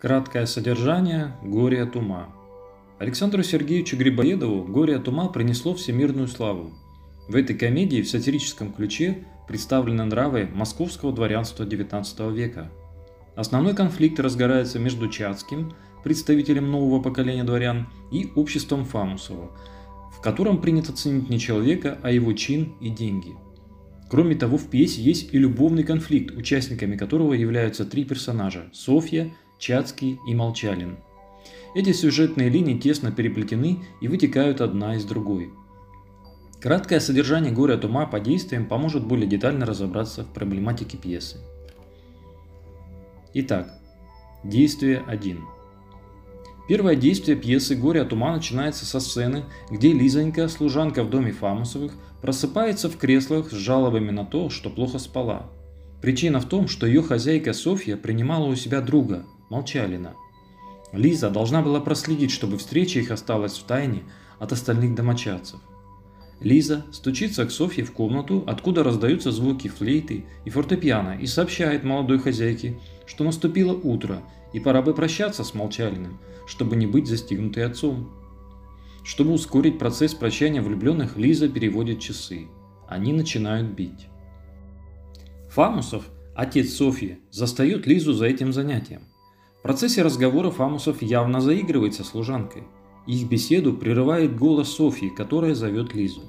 Краткое содержание «Горе от ума». Александру Сергеевичу Грибоедову «Горе от ума» принесло всемирную славу. В этой комедии в сатирическом ключе представлены нравы московского дворянства XIX века. Основной конфликт разгорается между Чацким, представителем нового поколения дворян, и обществом Фамусова, в котором принято ценить не человека, а его чин и деньги. Кроме того, в пьесе есть и любовный конфликт, участниками которого являются три персонажа – Софья, Чацкий и Молчалин. Эти сюжетные линии тесно переплетены и вытекают одна из другой. Краткое содержание «Горя от ума» по действиям поможет более детально разобраться в проблематике пьесы. Итак, действие 1. Первое действие пьесы «Горе от ума» начинается со сцены, где Лизонька, служанка в доме Фамусовых, просыпается в креслах с жалобами на то, что плохо спала. Причина в том, что ее хозяйка Софья принимала у себя друга, Молчалина. Лиза должна была проследить, чтобы встреча их осталась в тайне от остальных домочадцев. Лиза стучится к Софье в комнату, откуда раздаются звуки флейты и фортепиано, и сообщает молодой хозяйке, что наступило утро и пора бы прощаться с Молчалиным, чтобы не быть застигнутой отцом. Чтобы ускорить процесс прощания влюбленных, Лиза переводит часы. Они начинают бить. Фамусов, отец Софьи, застает Лизу за этим занятием. В процессе разговора Фамусов явно заигрывает со служанкой. Их беседу прерывает голос Софьи, которая зовет Лизу.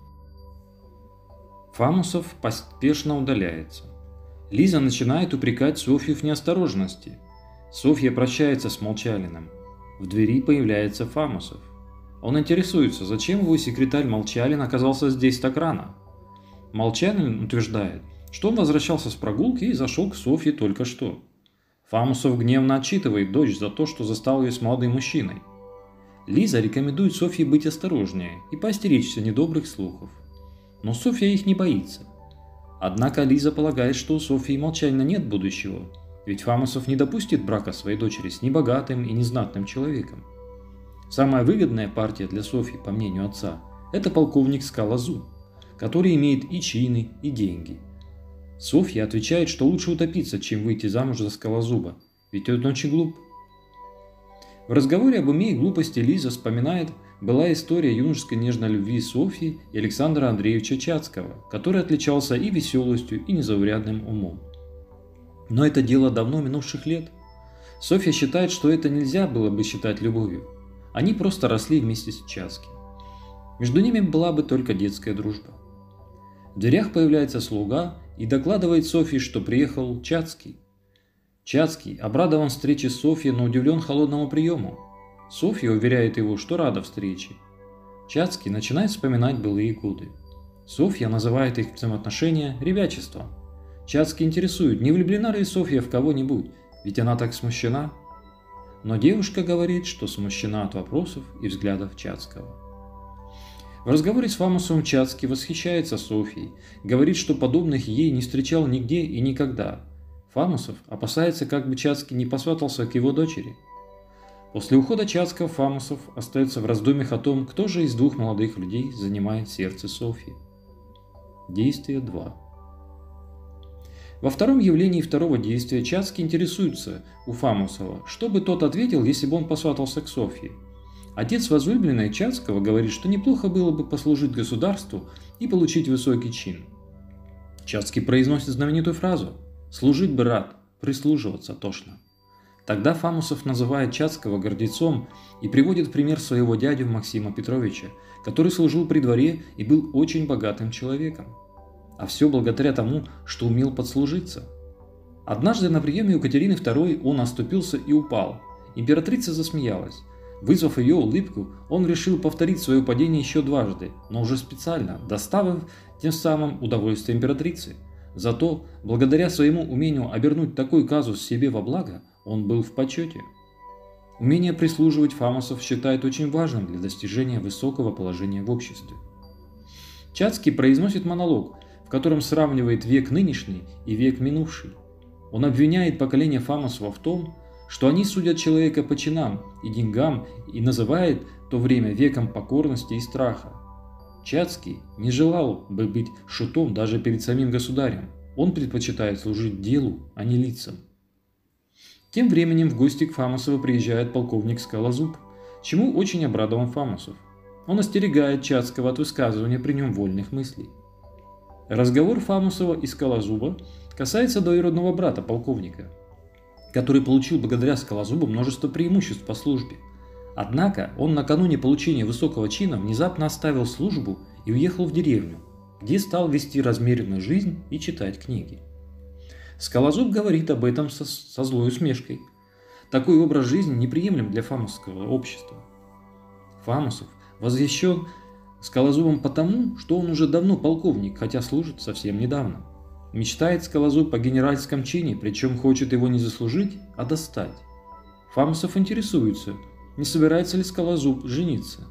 Фамусов поспешно удаляется. Лиза начинает упрекать Софью в неосторожности. Софья прощается с Молчалиным. В двери появляется Фамусов. Он интересуется, зачем его секретарь Молчалин оказался здесь так рано. Молчалин утверждает, что он возвращался с прогулки и зашел к Софье только что. Фамусов гневно отчитывает дочь за то, что застал ее с молодым мужчиной. Лиза рекомендует Софье быть осторожнее и поостеречься недобрых слухов. Но Софья их не боится. Однако Лиза полагает, что у Софьи и Молчалина нет будущего, ведь Фамусов не допустит брака своей дочери с небогатым и незнатным человеком. Самая выгодная партия для Софьи, по мнению отца, это полковник Скалозуб, который имеет и чины, и деньги. Софья отвечает, что лучше утопиться, чем выйти замуж за Скалозуба, ведь он очень глуп. В разговоре об уме и глупости Лиза вспоминает, была история юношеской нежной любви Софьи и Александра Андреевича Чацкого, который отличался и веселостью, и незаурядным умом. Но это дело давно минувших лет. Софья считает, что это нельзя было бы считать любовью. Они просто росли вместе с Чацким. Между ними была бы только детская дружба. В дверях появляется слуга и докладывает Софье, что приехал Чацкий. Чацкий обрадован встрече с Софьей, но удивлен холодному приему. Софья уверяет его, что рада встрече. Чацкий начинает вспоминать былые годы. Софья называет их взаимоотношения ребячеством. Чацкий интересует, не влюблена ли Софья в кого-нибудь, ведь она так смущена. Но девушка говорит, что смущена от вопросов и взглядов Чацкого. В разговоре с Фамусовым Чацкий восхищается Софьей, говорит, что подобных ей не встречал нигде и никогда. Фамусов опасается, как бы Чацкий не посватался к его дочери. После ухода Чацкого Фамусов остается в раздумьях о том, кто же из двух молодых людей занимает сердце Софьи. Действие 2. Во втором явлении второго действия Чацкий интересуется у Фамусова, что бы тот ответил, если бы он посватался к Софье. Отец возлюбленной Чацкого говорит, что неплохо было бы послужить государству и получить высокий чин. Чацкий произносит знаменитую фразу «Служить бы рад, прислуживаться тошно». Тогда Фамусов называет Чацкого гордецом и приводит в пример своего дядю Максима Петровича, который служил при дворе и был очень богатым человеком. А все благодаря тому, что умел подслужиться. Однажды на приеме у Катерины II он оступился и упал. Императрица засмеялась. Вызвав ее улыбку, он решил повторить свое падение еще дважды, но уже специально, доставив тем самым удовольствие императрице. Зато, благодаря своему умению обернуть такой казус себе во благо, он был в почете. Умение прислуживать Фамусов считает очень важным для достижения высокого положения в обществе. Чацкий произносит монолог, в котором сравнивает век нынешний и век минувший. Он обвиняет поколение Фамусова в том, что они судят человека по чинам и деньгам и называет то время веком покорности и страха. Чацкий не желал бы быть шутом даже перед самим государем. Он предпочитает служить делу, а не лицам. Тем временем в гости к Фамусову приезжает полковник Скалозуб, чему очень обрадован Фамусов. Он остерегает Чацкого от высказывания при нем вольных мыслей. Разговор Фамусова и Скалозуба касается двоюродного брата полковника, который получил благодаря Скалозубу множество преимуществ по службе. Однако он накануне получения высокого чина внезапно оставил службу и уехал в деревню, где стал вести размеренную жизнь и читать книги. Скалозуб говорит об этом со злой усмешкой. Такой образ жизни неприемлем для фамусского общества. Фамусов восхищен Скалозубом потому, что он уже давно полковник, хотя служит совсем недавно. Мечтает Скалозуб о генеральском чине, причем хочет его не заслужить, а достать. Фамусов интересуется, не собирается ли Скалозуб жениться.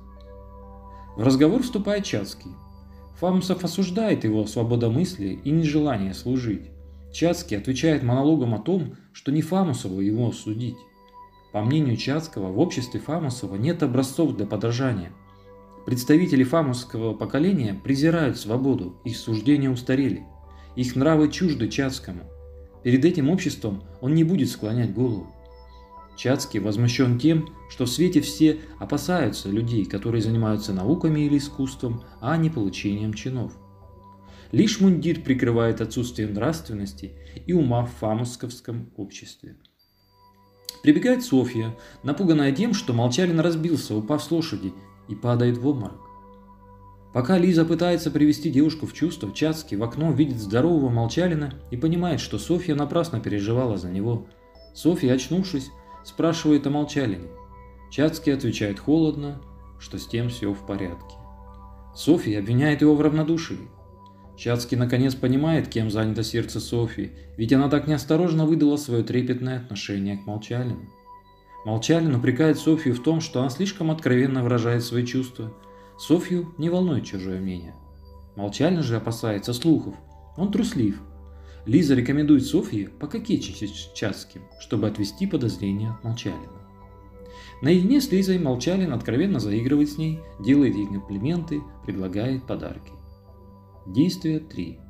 В разговор вступает Чацкий. Фамусов осуждает его свободомыслие и нежелание служить. Чацкий отвечает монологом о том, что не Фамусову его судить. По мнению Чацкого, в обществе Фамусова нет образцов для подражания. Представители фамусского поколения презирают свободу, их суждения устарели. Их нравы чужды Чацкому. Перед этим обществом он не будет склонять голову. Чацкий возмущен тем, что в свете все опасаются людей, которые занимаются науками или искусством, а не получением чинов. Лишь мундир прикрывает отсутствие нравственности и ума в фамусковском обществе. Прибегает Софья, напуганная тем, что Молчалин разбился, упав с лошади, и падает в обморок. Пока Лиза пытается привести девушку в чувство, Чацкий в окно видит здорового Молчалина и понимает, что Софья напрасно переживала за него. Софья, очнувшись, спрашивает о Молчалине. Чацкий отвечает холодно, что с тем все в порядке. Софья обвиняет его в равнодушии. Чацкий наконец понимает, кем занято сердце Софьи, ведь она так неосторожно выдала свое трепетное отношение к Молчалину. Молчалин упрекает Софью в том, что она слишком откровенно выражает свои чувства. Софью не волнует чужое мнение. Молчалин же опасается слухов. Он труслив. Лиза рекомендует Софье пококетничать с Чацким, чтобы отвести подозрения от Молчалина. Наедине с Лизой Молчалин откровенно заигрывает с ней, делает ей комплименты, предлагает подарки. Действие 3.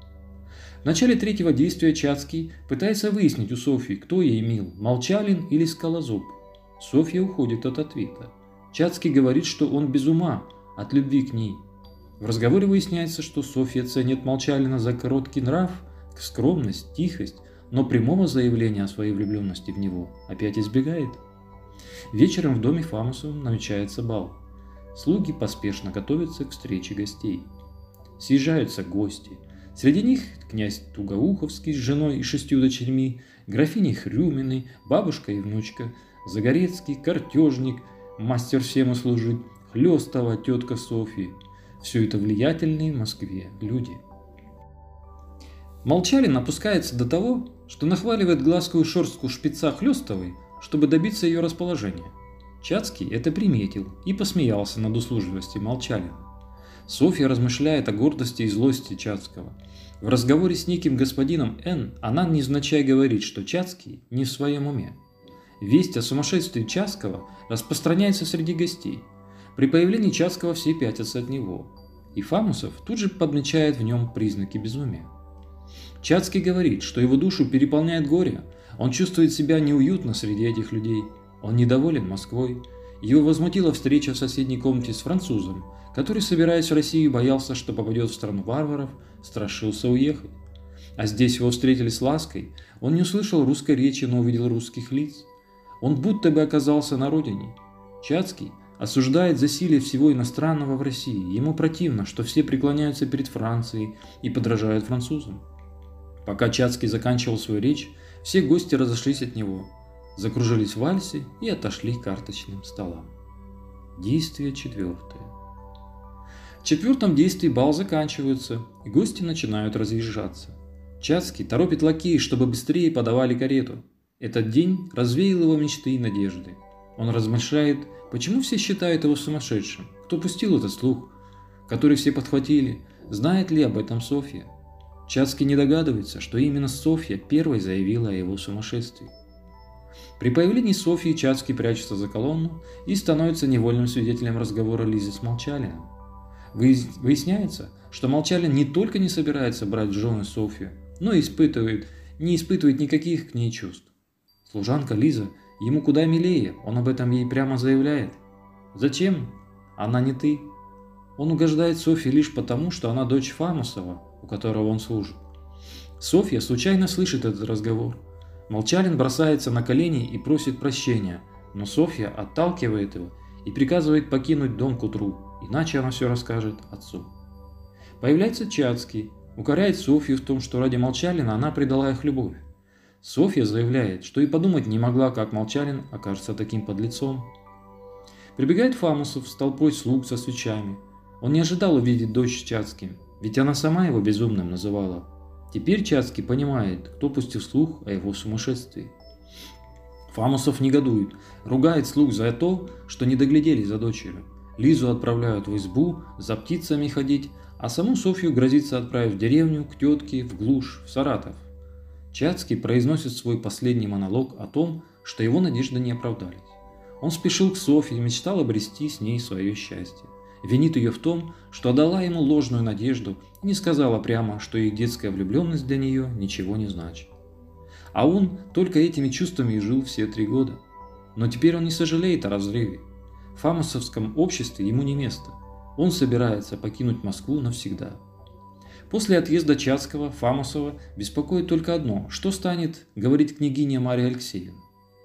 В начале третьего действия Чацкий пытается выяснить у Софьи, кто ей мил, Молчалин или Скалозуб. Софья уходит от ответа. Чацкий говорит, что он без ума от любви к ней. В разговоре выясняется, что Софья ценит Молчалина за короткий нрав, скромность, тихость, но прямого заявления о своей влюбленности в него опять избегает. Вечером в доме Фамусова намечается бал. Слуги поспешно готовятся к встрече гостей. Съезжаются гости. Среди них князь Тугоуховский с женой и 6 дочерьми, графини Хрюминой, бабушка и внучка, Загорецкий, картежник, мастер всему служит, Хлёстова, тетка Софьи. Все это влиятельные в Москве люди. Молчалин опускается до того, что нахваливает гладкую шерстку шпица Хлёстовой, чтобы добиться ее расположения. Чацкий это приметил и посмеялся над услужливостью Молчалина. Софья размышляет о гордости и злости Чацкого. В разговоре с неким господином Н. она невзначай говорит, что Чацкий не в своем уме. Весть о сумасшествии Чацкого распространяется среди гостей. При появлении Чацкого все пятятся от него. И Фамусов тут же подмечает в нем признаки безумия. Чацкий говорит, что его душу переполняет горе, он чувствует себя неуютно среди этих людей, он недоволен Москвой. Его возмутила встреча в соседней комнате с французом, который, собираясь в Россию, боялся, что попадет в страну варваров, страшился уехать. А здесь его встретили с лаской, он не услышал русской речи, но увидел русских лиц. Он будто бы оказался на родине. Чацкий осуждает засилие всего иностранного в России. Ему противно, что все преклоняются перед Францией и подражают французам. Пока Чацкий заканчивал свою речь, все гости разошлись от него, закружились в вальсе и отошли к карточным столам. Действие 4. В 4 действии бал заканчивается, и гости начинают разъезжаться. Чацкий торопит лакеев, чтобы быстрее подавали карету. Этот день развеял его мечты и надежды. Он размышляет, почему все считают его сумасшедшим, кто пустил этот слух, который все подхватили, знает ли об этом Софья. Чацкий не догадывается, что именно Софья первой заявила о его сумасшествии. При появлении Софьи Чацкий прячется за колонну и становится невольным свидетелем разговора Лизы с Молчалиным. Выясняется, что Молчалин не только не собирается брать в жены Софью, но и не испытывает никаких к ней чувств. Служанка Лиза ему куда милее, он об этом ей прямо заявляет. Зачем? Она не ты. Он угождает Софье лишь потому, что она дочь Фамусова, у которого он служит. Софья случайно слышит этот разговор. Молчалин бросается на колени и просит прощения, но Софья отталкивает его и приказывает покинуть дом к утру, иначе она все расскажет отцу. Появляется Чацкий, укоряет Софью в том, что ради Молчалина она предала их любовь. Софья заявляет, что и подумать не могла, как Молчалин окажется таким подлецом. Прибегает Фамусов с толпой слуг со свечами. Он не ожидал увидеть дочь с Чацким, ведь она сама его безумным называла. Теперь Чацкий понимает, кто пустил слух о его сумасшествии. Фамусов негодует, ругает слуг за то, что не доглядели за дочерью. Лизу отправляют в избу за птицами ходить, а саму Софью грозится отправить в деревню, к тетке, в глушь, в Саратов. Чацкий произносит свой последний монолог о том, что его надежды не оправдались. Он спешил к Софье и мечтал обрести с ней свое счастье. Винит ее в том, что отдала ему ложную надежду и не сказала прямо, что их детская влюбленность для нее ничего не значит. А он только этими чувствами и жил все 3 года. Но теперь он не сожалеет о разрыве. В фамусовском обществе ему не место. Он собирается покинуть Москву навсегда. После отъезда Чацкого Фамусова беспокоит только одно: что станет говорить княгиня Марья Алексеевна.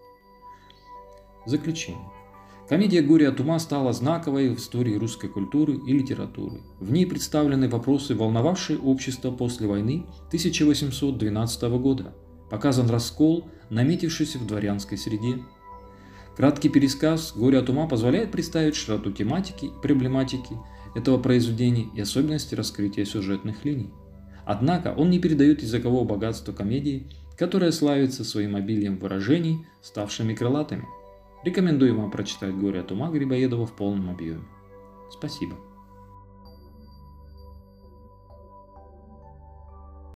Заключение. Комедия «Горе от ума» стала знаковой в истории русской культуры и литературы. В ней представлены вопросы, волновавшие общество после войны 1812 года. Показан раскол, наметившийся в дворянской среде. Краткий пересказ «Горе от ума» позволяет представить широту тематики и проблематики этого произведения и особенности раскрытия сюжетных линий. Однако он не передает языкового богатства комедии, которая славится своим обилием выражений, ставшими крылатыми. Рекомендуем вам прочитать «Горе от ума» Грибоедова в полном объеме. Спасибо.